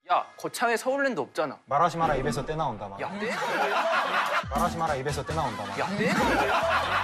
야, 거창에 서울랜드 없잖아. 말하지 마라 입에서 떼 나온다 말. 야, 네? 말하지 마라 입에서 떼 나온다 말. 야, 네?